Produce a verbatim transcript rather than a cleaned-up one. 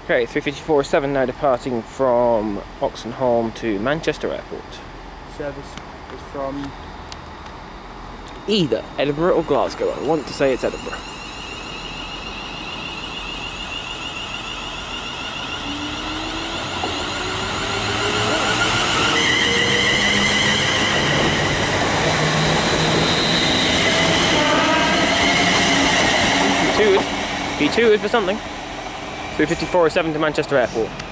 Okay, three fifty-four seven now departing from Oxenhome to Manchester Airport. Service is from Either Edinburgh or Glasgow. I want to say it's Edinburgh. He tooted. He tooted for something. three fifty-four seven to Manchester Airport.